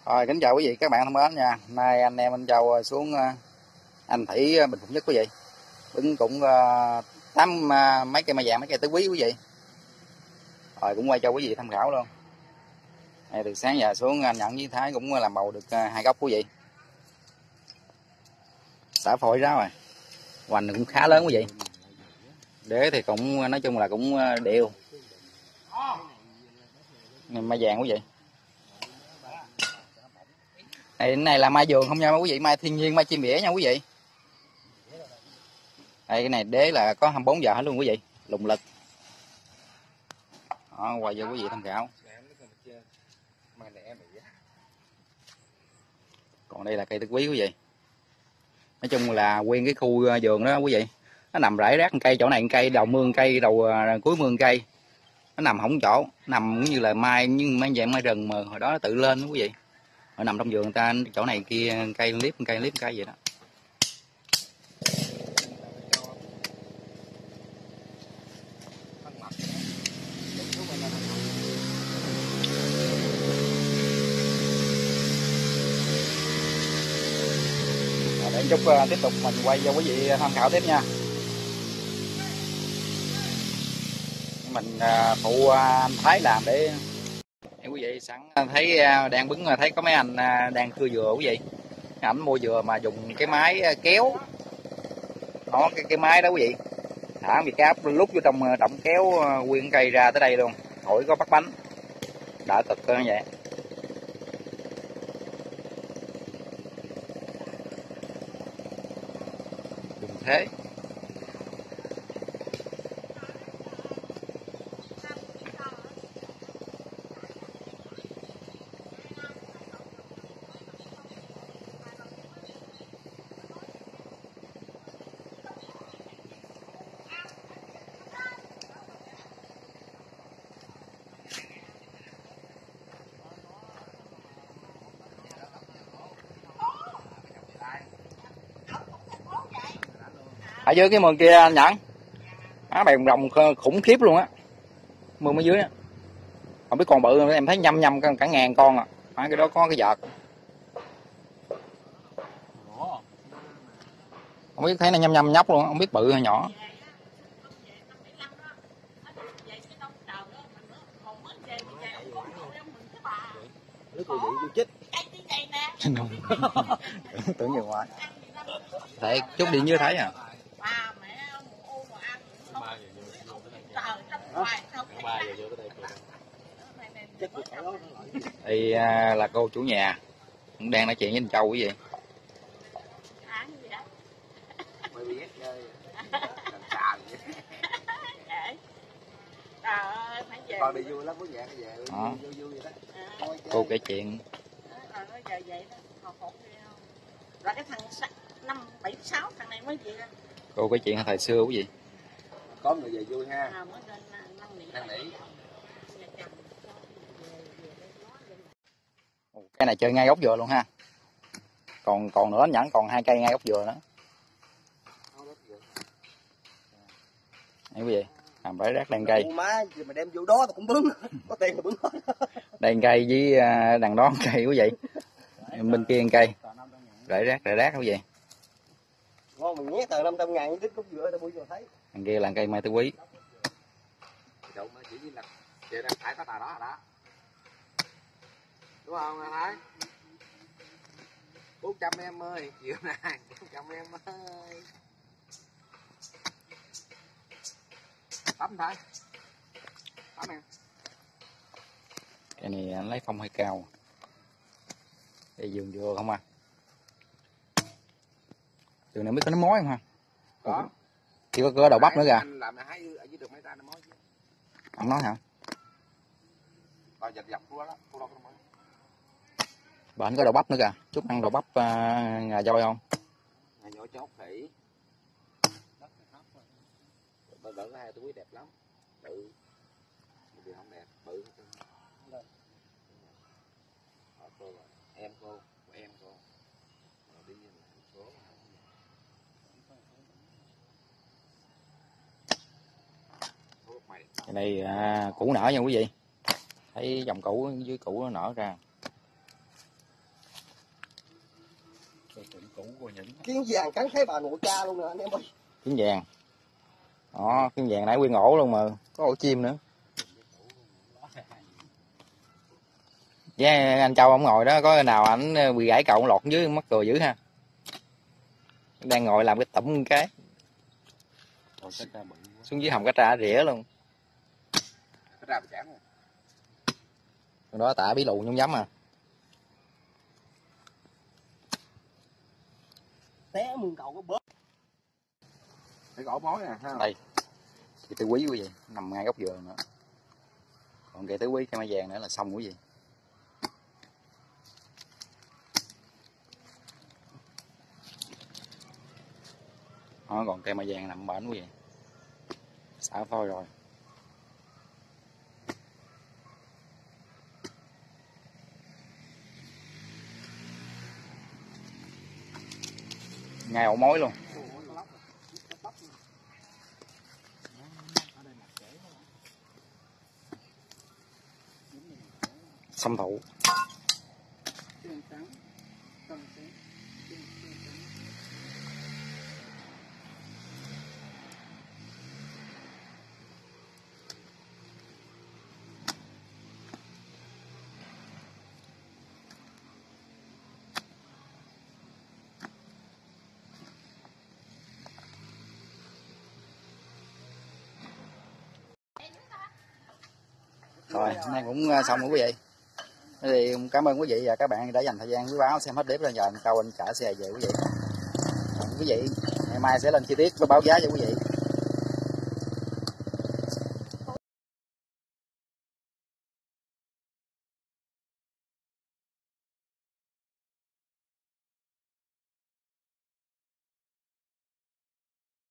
Rồi, kính chào quý vị các bạn thân mến nha. Nay anh em anh Châu xuống Anh Thủy Bình Phụng Nhất quý vị. Đứng cũng tám mấy cây mai vàng, mấy cây tứ quý vị. Rồi cũng quay cho quý vị tham khảo luôn. Này, từ sáng giờ xuống anh Nhận với Thái cũng làm bầu được 2 gốc quý vị. Xả phổi ráo rồi. Hoành cũng khá lớn quý vị. Đế thì cũng nói chung là cũng đều. Mai vàng quý vị. Này là mai vườn không nha quý vị, mai thiên nhiên, mai chim bỉa nha quý vị. Đây cái này đế là có 24 giờ hết luôn quý vị, lùng lực. Đó, quay cho quý vị tham khảo. Còn đây là cây tứ quý quý vị. Nói chung là nguyên cái khu vườn đó quý vị, nó nằm rải rác cây, chỗ này cây, đầu mương cây, đầu cuối mương cây, nó nằm không chỗ, nằm như là mai, nhưng mai dạng mai rừng mà hồi đó nó tự lên đó quý vị. Họ nằm trong vườn người ta, chỗ này kia cây liếp cây vậy đó. Để chút tiếp tục mình quay cho quý vị tham khảo tiếp nha. Mình phụ anh Thái làm để quý vị sẵn thấy đang bứng, thấy có mấy anh đang cưa dừa quý vị. Ảnh mua dừa mà dùng cái máy kéo. Đó, cái máy đó quý vị. Thả Việt Áp lúc vô trong động kéo nguyên cây ra tới đây luôn. Khỏi có bắt bánh. Đỡ cực như vậy. Dùng thế. Ở dưới cái mương kia anh Nhẫn, bèo rồng khủng khiếp luôn á, mương ở dưới á, không biết con bự em thấy nhăm cả ngàn con à. Cái đó có cái vợt, không biết thấy nó nhăm nhóc luôn, không biết bự hay nhỏ. Tưởng nhiều quá. Thế chút đi như thấy à. Đây là cô chủ nhà cũng đang nói chuyện với anh Châu quý vị. Con đi vui lắm, có về vui vậy đó. Cô kể chuyện. Rồi cái thằng 5, 7, 6 thằng này mới về. Cô kể chuyện thời xưa quý vị. Có người về vui ha. Năn nỉ. Cái này chơi ngay gốc dừa luôn ha. Còn nữa anh Nhẫn, còn 2 cây ngay gốc dừa nữa. Đấy quý vị, làm bãi rác đan cây. Má mà đem vô đó tao cũng bướng, có tiền là bướng hết. Đan cây với đằng đó cây quý vị. Bên kia cây. Rải rác quý vị. Ngon mình nhét tờ 500.000 tích cúc dừa tao mua vô thấy. Đằng kia là cây mai tứ quý. Đậu mà chỉ là chị đang thải có tờ đó đó. Đúng không Thái? 400 em ơi, chiều này 400 em ơi. Tắm Thái. Tắm em. Cái này anh lấy phong hơi cao. Đây vườn dừa không à. Vườn này mới có nó mối không ha? Có. Chỉ có đậu bắp nữa kìa. Anh làm hái ở dưới đường mấy ta nó mối chứ. Ông nói hả? Rồi dập của đó, của đâu có mối. Bển có đậu bắp nữa kìa. Chút ăn đậu bắp ngà voi không? Ngà voi chốt khỉ. Đỡ có 2 túi đẹp lắm. Bự. Điều không đẹp, bự. Cô rồi. Em cô, của em cô. Rồi đi số. Cái này củ nở nha quý vị. Thấy dòng củ dưới củ nó nở ra. Kiến vàng cắn thấy bà nội cha luôn nè anh em ơi. Kiến vàng. Đó, kiến vàng nãy nguyên ổ luôn mà, có ổ chim nữa. Với anh Châu ông ngồi đó, có nào ảnh bị gãy cậu lọt dưới mắc cười dữ ha. Đang ngồi làm cái tẩm cái. Xuống dưới hầm cá tra rỉa luôn. Cá tra bị chán rồi. Còn đó tả bí lù nhúng giấm à. Té mương cầu có bớt. Phải gõ mối nè ha. Đây. Cây tứ quý quý vị, nằm ngay góc vườn nữa. Còn cây tứ quý cây mai vàng nữa là xong quý vị. Đó, còn cây mai vàng nằm bển quý vị. Xả phôi rồi. Ngay ổ mối luôn. Xâm thụ. Rồi, hôm nay cũng xong rồi quý vị. Thế thì cảm ơn quý vị và các bạn đã dành thời gian quý báo xem hết clip. Bây giờ anh Châu anh trả xe về quý vị. Còn quý vị ngày mai sẽ lên chi tiết và báo giá cho quý vị.